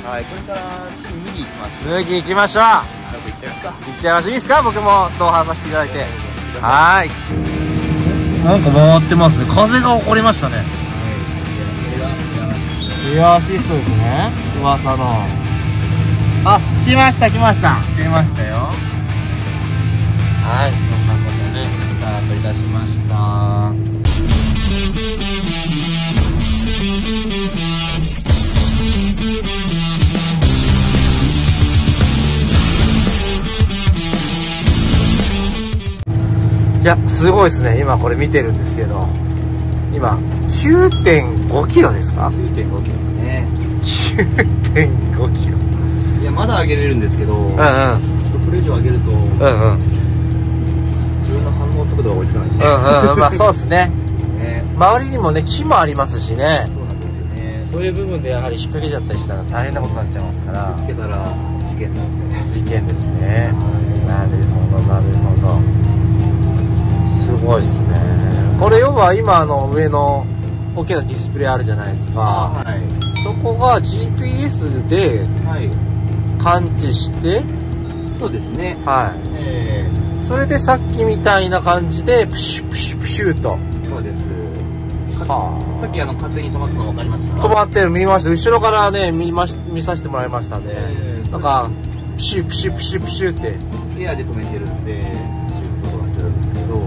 はい、これから麦行きます。 麦行きましょう。 早く行っちゃいますか。 行っちゃいましょう。いいですか、僕も同伴させていただいて。はーい。なんか回ってますね。風が起こりましたね。エアアシストですね。噂の。あ、来ました来ました。来ましたよ。はい、そんなことでスタートいたしました。いや、すごいですね。今これ見てるんですけど、今 9.5 キロですか？ 9.5 キロですね。 9.5 キロ。 いや、まだ上げれるんですけど、ちょっとこれ以上上げると、自分の反応速度が追いつかないんで。 まあそうですね。周りにもね、木もありますしね。 そうなんですよね。 そういう部分でやはり引っ掛けちゃったりしたら大変なことになっちゃいますから。 引っ掛けたら事件なんで。 事件ですね。なるほどなるほど。すごいですね。これ要は今上の大きなディスプレイあるじゃないですか。 はい。 そこが GPS で感知して、 そうですね。 はい。それでさっきみたいな感じでプシュプシュプシュと。 そうです。 はあ。 さっき勝手に止まったの分かりました？ 止まってる、見ました。後ろからね見させてもらいましたね。なんかプシュプシュプシュプシュってエアで止めてるんでシュートとかするんですけど、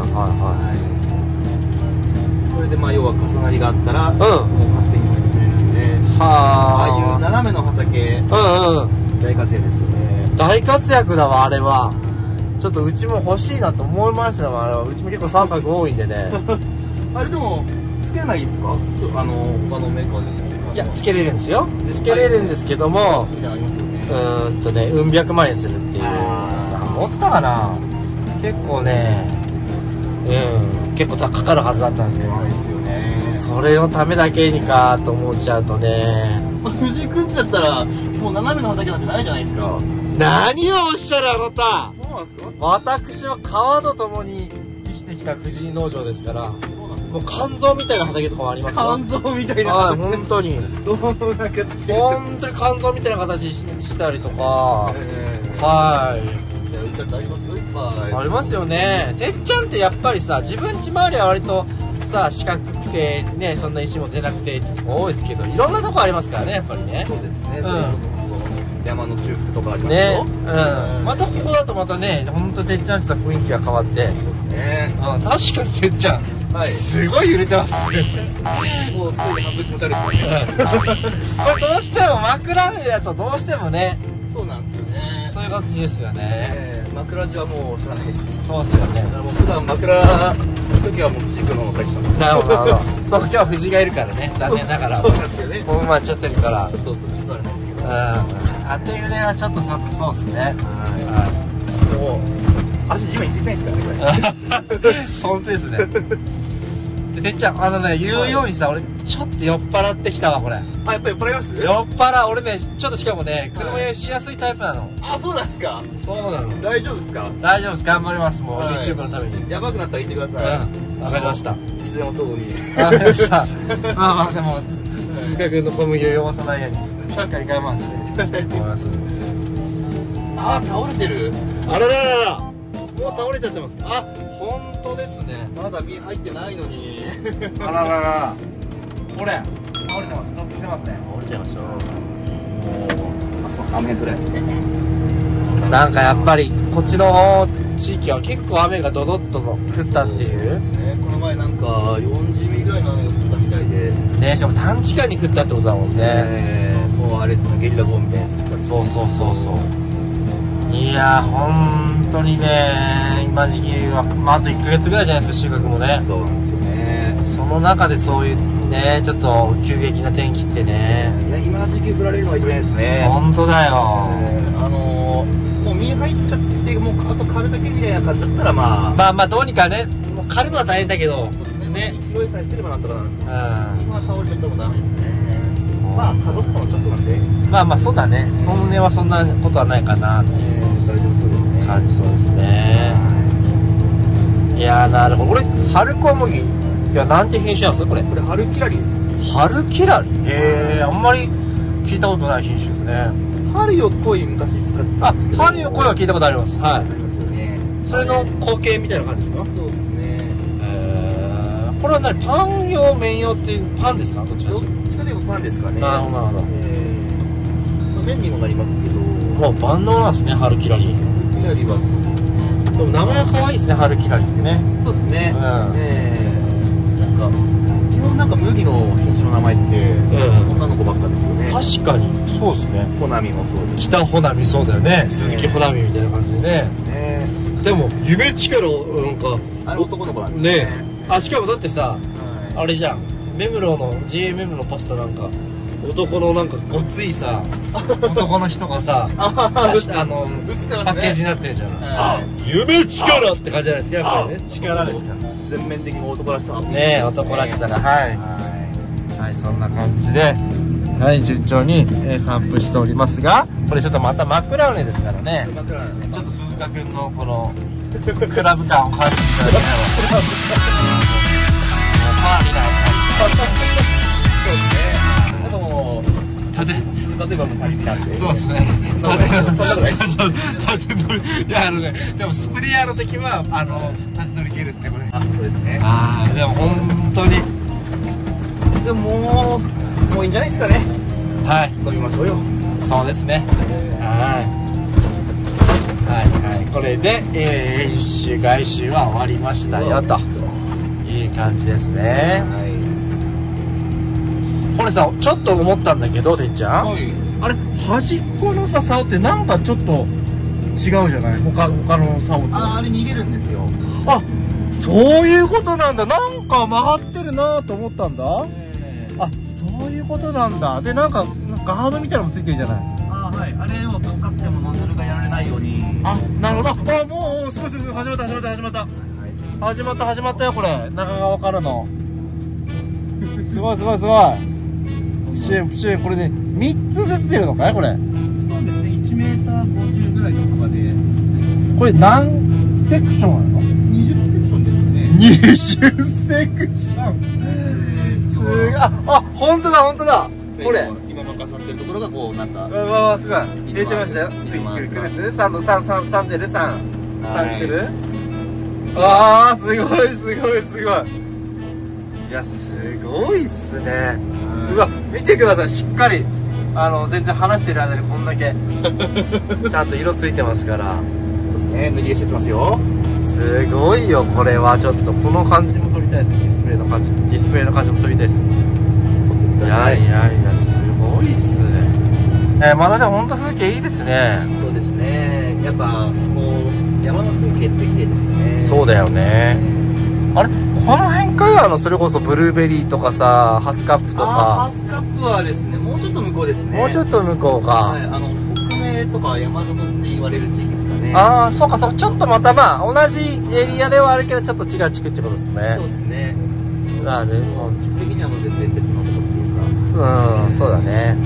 これでまあ要は重なりがあったら、もう勝手に止めてくれるんで、ああいう斜めの畑、大活躍ですよね。 大活躍だわ、あれは。ちょっとうちも欲しいなと思いましたわ、あれは。うちも結構三角多いんでね。 あれでもつけないですか？他のメーカーでも。 いや、つけれるんですよ。つけれるんですけども、うん百万円するっていう。持ってたかな。結構ね、結構かかるはずだったんですよ。 ですよね。 それのためだけにかと思っちゃうとね。 藤井くんちだったらもう斜めの畑なんてないじゃないですか。 何をおっしゃる、あなた。 そうなんですか？ 私は川と共に生きてきた藤井農場ですから。もう肝臓みたいな畑とかもありますよ。 肝臓みたいな。 はい、本当に。 どんな形？ 本当に肝臓みたいな形したりとか。はい。 ありますよ、いっぱい。 ありますよね。てっちゃんってやっぱりさ、自分家周りは割とさ、四角くてね、そんな石も出なくてってとこ多いですけど、いろんなとこありますからね、やっぱりね。 そうですね。山の中腹とかありますよね。 またここだとまたね、ほんとてっちゃんちと雰囲気が変わって。そうですね。 確かにてっちゃん、すごい揺れてます。 もうすぐ半分気持ち悪いですね。 これどうしても枕だとどうしてもね。 そうなんですよね。 そういう感じですよね。 枕地はもう知らないです。 そうですよね。 もう普段枕する時はもう藤井君の方が返してます。 なるほどなるほど。そう、今日は藤井がいるからね、残念ながら。 そうなんですよね。 もう待っちゃってるから。 ちょっと座れないですけど。 当て腕はちょっとそうですね。 もう足地面についてないですからね、これ。 本当ですね。で、てっちゃん、言うようにさ、俺ちょっと酔っ払ってきたわ、これ。 やっぱり酔っ払います？ 酔っ払う、俺ね、ちょっとしかもね、車酔いしやすいタイプなの。 あ、そうなんですか？ そうなの。 大丈夫ですか？ 大丈夫です、頑張ります、もう YouTube のために。 やばくなったら言ってください。わかりました。 いつでもそうに。 わかりました。まあでも鈴鹿君の小麦を汚さないようにしっかり我慢して思います。 あ、倒れてる。 あらららら、もう倒れちゃってます。あ、本当ですね。 まだ身入ってないのに。 あららら、これ倒れてます。ドップしてますね。 倒れちゃいました。あ、そう、雨取れないですね。 なんかやっぱりこっちの地域は結構雨がドドッと降ったっていう。 そうですね。この前なんか40ミリぐらいの雨が降ったみたいで。 ね、しかも短時間に降ったってことだもんね。 もうあれですね、ゲリラ豪雨みたいなやつ降ったり。 そうそうそうそう。いやー、本当にね、今時期はあと1ヶ月ぐらいじゃないですか、収穫もね。 そうなんですよね。 その中でそういうね、ちょっと急激な天気ってね。 いや、今時期降られるのが一番いいですね。 本当だよ。 もう身入っちゃってもうあと刈るだけみたいな感じだったらまあどうにかね、もう刈るのは大変だけど。 そうですね。拾いさえすればなんとかなんですけど、今倒れちゃってもダメですね。まあ角っこのちょっとなんで。 まあそうだね。本音はそんなことはないかなっていう。 大丈夫そうですね。 感じそうですね。いやー、なるほど。俺春小麦、いや、なんて品種なんですかこれ？ これ春キラリです。 春キラリ？へえ、あんまり聞いたことない品種ですね。 春よ来い昔使ってたんですけど。 春よ来いは聞いたことあります。はい。 ありますよね。 それの後継みたいな感じですか？ そうですね。 これは何、パン用麺用っていうパンですか？どっちかというと。 どっちかでもパンですかね。 なるほどなるほど。 麺にもなりますけど。 もう万能なんですね、春キラリ。 キラリはそう。 でも名前は可愛いですね、春キラリってね。 そうですね。なんか基本なんか麦の品種の名前って女の子ばっかですよね。 確かにそうですね。 穂波もそうです。 北穂波そうだよね。鈴木穂波みたいな感じでね。でも夢力なんかあれ男の子なんですね。 あ、しかもだってさ、あれじゃん、目黒の GMM のパスタなんか男のなんかごついさ男の人がさパッケージになってるじゃん。夢力って感じじゃないですか、やっぱりね。力ですか。 全面的に男らしさね、男らしさが、はいはい、そんな感じで、はい、順調に散布しておりますが、これちょっとまたマクラウネですからね、ちょっと鈴鹿くんのこのクラブ感を感じていただきたいわ。パーリーなそうですね。でも鈴鹿といえばパリピなんで。そうですね。 縦乗り、いやね、でもスプリアの時は縦乗り系ですね、これ。 あ、そうですね。 ああ、でも本当に。 でももういいんじゃないですかね。 はい。 飲みましょうよ。 そうですね。はいはいはい。これで一周外周は終わりましたよと。いい感じですね。はい。これさ、ちょっと思ったんだけど、てっちゃん。はい。あれ端っこのさ竿ってなんかちょっと違うじゃない？他の竿って。 あれ逃げるんですよ。 あ、そういうことなんだ。なんか曲がってるなと思ったんだ。あ、そういうことなんだ。で、なんかガードみたいなのもついてるじゃない。 あ、はい。あれをぶっかってもノズルがやられないように。 あ、なるほど。あ、もうすごいすごい、始まった始まったよ、これ。中側からの。すごいすごいすごい。プシュンプシュン、これね、3つずつ出るのかい、これ。 そうですね。1m50ぐらいの幅で。 これ何セクションなの ？20セクションですかね。 20セクション。すごい。あ、本当だ本当だ。これ。 今任さってるところがこうなんか。 わすごい。出てましたよ。次来るです3の3出る3来る。ああ、すごいすごいすごい。いや、すごいっすね。うわ、見てください、しっかり全然話してる間にこんだけちゃんと色ついてますから。 そうですね、塗り絵してますよ。 すごいよ、これは。ちょっとこの感じも撮りたいですね。ディスプレイの感じも撮りたいです。いやいやいや、すごいっすね。まだでも本当風景いいですね。 そうですね。やっぱこう山の風景って綺麗ですよね。 そうだよね。あれ、この辺かそれこそブルーベリーとかさ、ハスカップとか。 ハスカップはですね、もうちょっと向こうですね。 もうちょっと向こうか。 はい、北名とか山里って言われる地域ですかね。 ああ、そうかそう、ちょっとまた同じエリアではあるけどちょっと違う地区ってことですね。 そうですね。 なるほど。 地区的にはもう全然別のところっていうか。 うん、そうだね。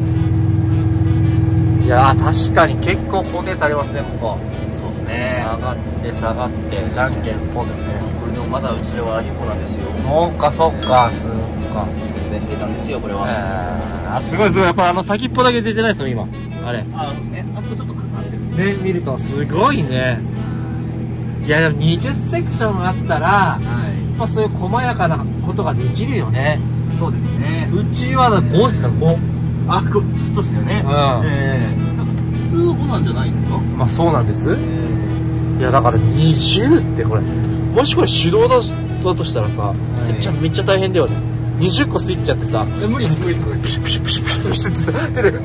いやー、確かに結構高低差ありますね、ここ。 そうですね。 上がって下がってじゃんけんぽんですね。 これでもまだうちでは有効なんですよ。 そうかそうか、そうか。 全然平坦ですよ、これは。 あ、すごいすごい。やっぱ先っぽだけ出てないですよ、今。あれ。 あ、ですね。あそこちょっと重なってるんですね、見るとすごいね。いや、でも20セクションあったら、まあそういう細やかなことができるよね。 そうですね。 うちは5ですから、5。 あ、そうですよね。普通は5なんじゃないですか。 まあそうなんです。いや、だから20ってこれ、もしこれ手動だとしたらさ、てっちゃんめっちゃ大変だよね。20個スイッチやってさ、 無理です無理です。 プシュプシュプシュプシュプシュってさ、手で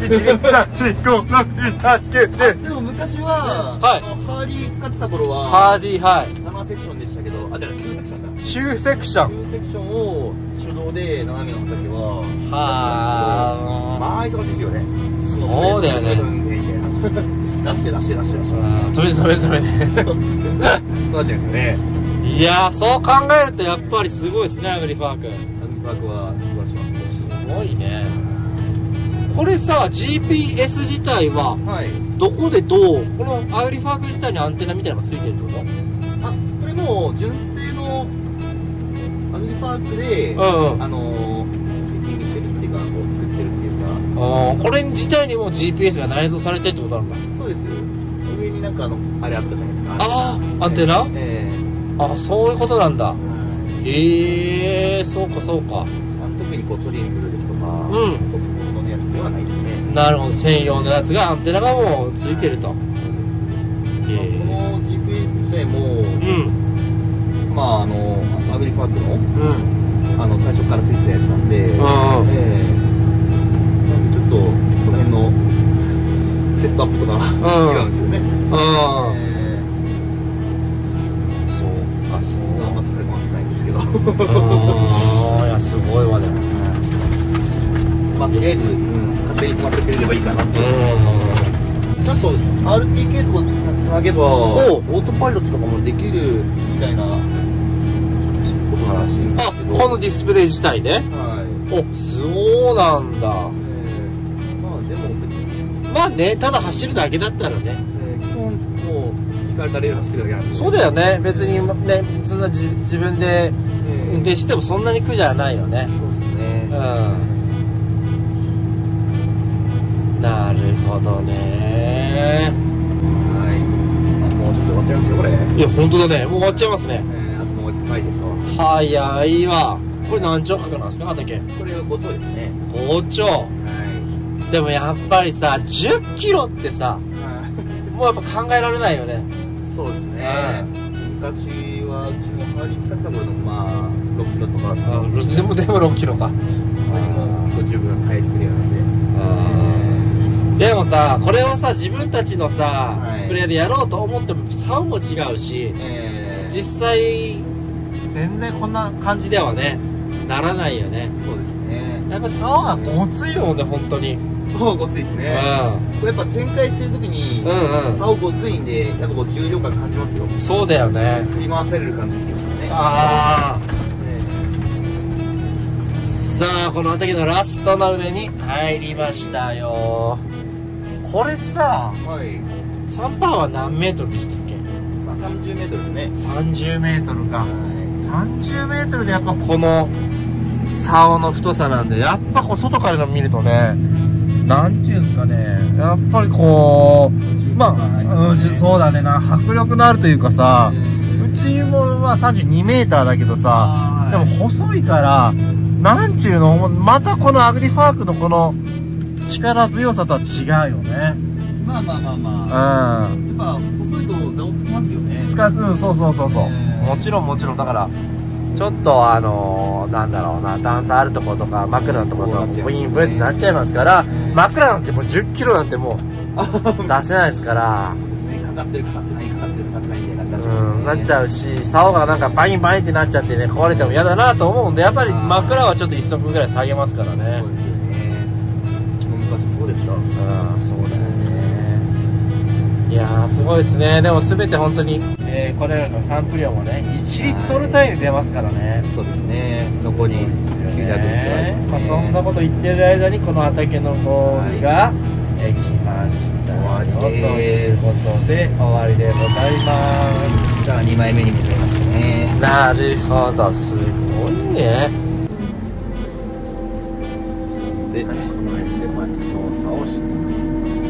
1、2、3、4、5、6、7、8、9、10。 でも昔は、ハーディー使ってた頃は、 ハーディー、はい。 7セクションでしたけど、あ、じゃあ9セクションだ。 9セクション。 9セクションを手動で斜めの畑は、まあ忙しいですよね。 そうだよね。 出して。 止めて。そうなっちゃうんですよね。いやー、そう考えるとやっぱりすごいですね、アグリファーク。 アグリファークは素晴らしいです。 すごいね。これさ、GPS 自体はどこでどう、このアグリファーク自体にアンテナみたいなのがついてるってこと？ あ、これも純正のアグリファークで、セッティングしてるっていうか、こう作ってるっていうか、 これ自体にも GPS が内蔵されてってことなんだ。 そうです。上になんかあれあったじゃないですか。 ああ、アンテナ？あ、そういうことなんだ。へえ、そうかそうか。 特にこうトリングルですとか、特物のやつではないですね。 なるほど、専用のやつがアンテナがもうついてると。そうです。 この GPS 自体も、まあアグリファークの最初からついてたやつなんで、なんでちょっとこの辺のセットアップとか違うんですよね。 そうか、そう。 あんま使い回せないんですけど。 いや、すごいわね。 まあとりあえず勝手に止まってくれればいいかなって。ちゃんと RTK とかつなげばオートパイロットとかもできるみたいなことらしいんですけど。 このディスプレイ自体で？はい。お、そうなんだ。まあでも別に。 まあね、ただ走るだけだったらね。 基本もう引かれたレール走ってるだけなんで。 そうだよね。別にね、そんな自分で運転してもそんなに苦じゃないよね。 そうですね。 なるほどね。 はい。もうちょっと終わっちゃいますよこれ。 いや本当だね。もう終わっちゃいますね。 あともう一回ですわ。 早いわ。これ何丁角なんですか、畑？ これは5丁ですね。 5丁。はい。でもやっぱりさ、10キロってさ、もうやっぱ考えられないよね。 そうですね。昔はうちもハーリー使ってた頃のまあ6キロとかですね。でも6キロか。 も十分ハイスクリアなんで。 でもさ、これをさ、自分たちのさ、スプレーでやろうと思っても竿も違うし、実際全然こんな感じではねならないよね。 そうですね。 やっぱ竿がごついもんね、本当に。 そう、ごついですね。これやっぱ旋回してる時に竿ごついんで、やっぱこう重量感感じますよ。 そうだよね。 振り回される感じって言いますかね。 さあ、この畑のラストの腕に入りましたよ。これさ、3パーは何メートルでしたっけ ？30メートルですね。 30メートルか。30メートルでやっぱこの竿の太さなんで、やっぱこう外から見るとね、なんていうんですかね、やっぱりこう、まあ、そうだね、迫力のあるというかさ、うちもまあ32メーターだけどさ、でも細いから、なんちゅうの、またこのアグリファークのこの力強さとは違うよね。 まあ。やっぱ細いと名をつけますよね。 そう。もちろんだからちょっとなんだろうな、段差あるところとか枕のところとかブイーンってなっちゃいますから、枕なんてもう10キロなんてもう出せないですから。 そうですね。かかってるかかってないみたいななっちゃうし、竿がなんかバインってなっちゃってね、壊れても嫌だなと思うんで、やっぱり枕はちょっと1足ぐらい下げますからね。 そうですよね。昔そうでした。 そうだよね。いやー、すごいですね。でも全て本当に、これらのサンプ量もね、1リットル単位で出ますからね。 そうですね。残り900 ね。まあそんなこと言ってる間にこの畑のゴールが来ましたよということで終わりでございます。 じゃあ2枚目に向かいますね。 なるほど、すごいね。で、この辺でこうやって操作をしてますよ。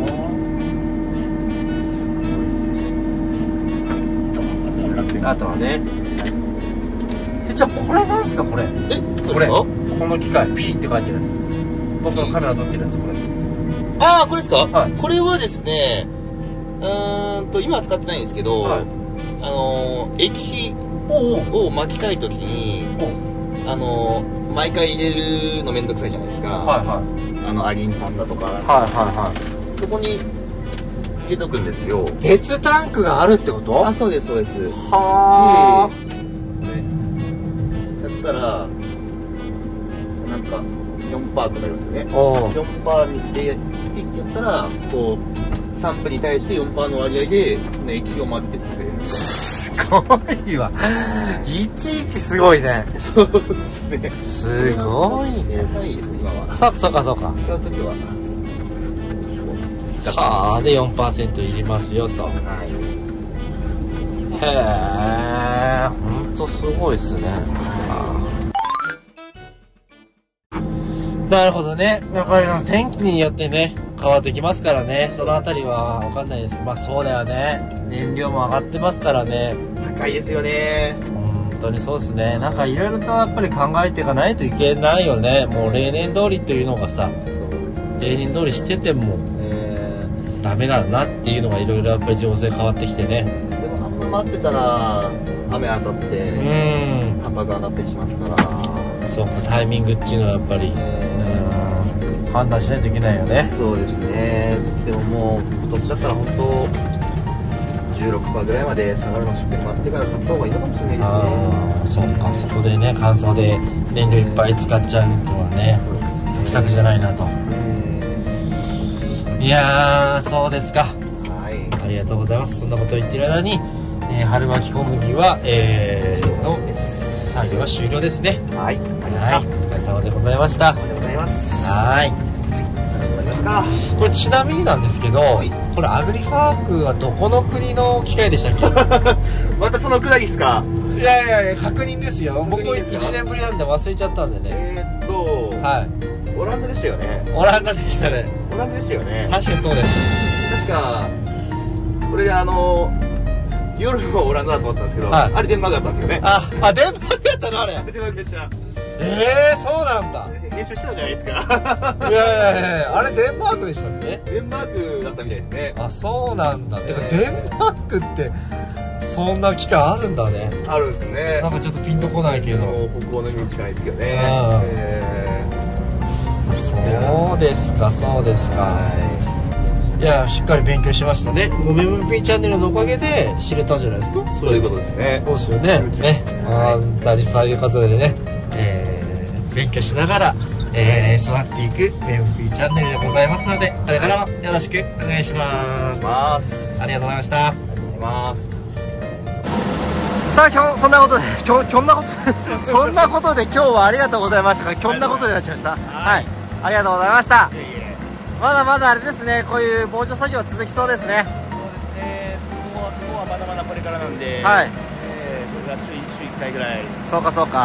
あとはね。じゃあこれなんすかこれ？これこの機械 P って書いてるやつ。僕のカメラ撮ってるやつこれ。 ああ、これですか？はい。これはですね、今は使ってないんですけど、液を巻きたいときに、毎回入れるのめんどくさいじゃないですか。アリン酸だとか。そこに入れとくんですよ。 別タンクがあるってこと？ あ、そうです。 はあ。 やったらなんか4%とかなりますよね。4%でピッてやったらこう3分に対して4%の割合でその液を混ぜてってくれる。 すごいわ。いちいちすごいね。 そうですね。 すごいね。 いいですね今は。 そうか。使う時は。 はあ、で 4% いりますよと。へえ、ほんとすごいっすね。 なるほどね。やっぱり天気によってね、変わってきますからね。そのあたりはわかんないですけど、まあそうだよね。燃料も上がってますからね。 高いですよね。 本当にそうですね。なんかいろいろとやっぱり考えていかないといけないよね。もう例年通りというのがさ、例年通りしててもダメだなっていうのがいろいろやっぱり情勢変わってきてね。 でもあんま待ってたら雨当たって価格上がったりしますから。 そうか、タイミングっていうのはやっぱり、判断しないといけないよね。 そうですね。でももう今年だったら本当 16% ぐらいまで下がるのをしっかり待ってから買った方がいいのかもしれないですね。 そうか、そこでね、乾燥で燃料いっぱい使っちゃうとはね、得策じゃないなと。いやー、そうですか。はい、ありがとうございます。そんなことを言ってる間に、春巻き小麦は、の作業は終了ですね。はい、お疲れ様でございました。ありがとうございます。はい、ありがとうございますか。これちなみになんですけど、これアグリファークはどこの国の機械でしたっけ？ またそのくだりですか？ いやいや、確認ですよ。僕も1年ぶりなんで忘れちゃったんでね。はい、 オランダでしたよね。 オランダでしたね。 オランダでしたよね。 確かにそうです。 確かこれで夜もオランダだと思ったんですけど、あれデンマークだったんですよね。 あ、デンマークやったのあれ。 デンマークでした。 そうなんだ。 編集したじゃないですか。 いや、あれデンマークでしたっけ？ デンマークだったみたいですね。 あ、そうなんだ。てかデンマークってそんな機会あるんだね。 あるんですね。 なんかちょっとピンとこないけど。 北欧のイメージ近いですけどね。 そうですか、そうですか。いや、しっかり勉強しましたね。MVP チャンネルのおかげで知れたんじゃないですか。 そういうことですね。 そうですよね。本当にそういうことでね、勉強しながら、育っていく MVP チャンネルでございますので、これからもよろしくお願いします。ありがとうございました。ありがとうございます。さあ、今日そんなことでそんなことで今日はありがとうございましたが、こんなことになっちゃいました。はい、ありがとうございました。まだまだあれですね、こういう防除作業は続きそうですね。 そうですね。ここはまだまだこれからなんで、 はい。 これが週1回ぐらい。 そうかそうか。はい。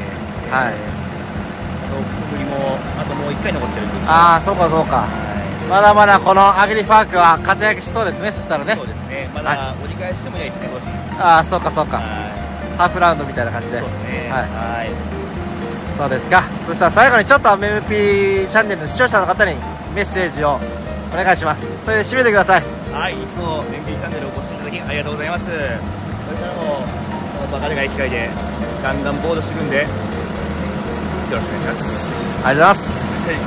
国もあともう1回残ってるんです。 ああ、そうかそうか。まだまだこのアグリファークは活躍しそうですね。そしたらね。 そうですね。まだ折り返してもいないですね。 ああ、そうかそうか。ハーフラウンドみたいな感じで。 そうですね。 はい。そうですか。そしたら最後にちょっと MVP チャンネルの視聴者の方にメッセージをお願いします。それで締めてください。 はい、いつも MVP チャンネルをご視聴いただきありがとうございます。これからもこのバカでかい機会でガンガンボードしていくんでよろしくお願いします。 ありがとうございます。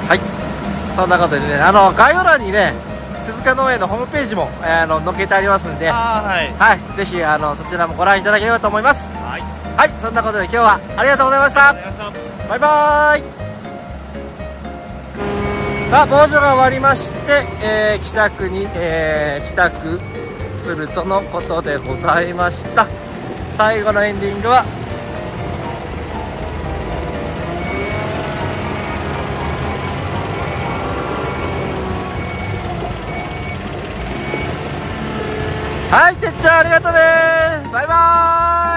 はい。そんなことでね、概要欄にね、鈴鹿農園のホームページも載っけてありますんで、はい、ぜひそちらもご覧いただければと思います。はい、そんなことで今日はありがとうございました。バイバーイ。さあ、防除が終わりまして、帰宅するとのことでございました。最後のエンディングははい、てっちゃんありがとうね。バイバーイ。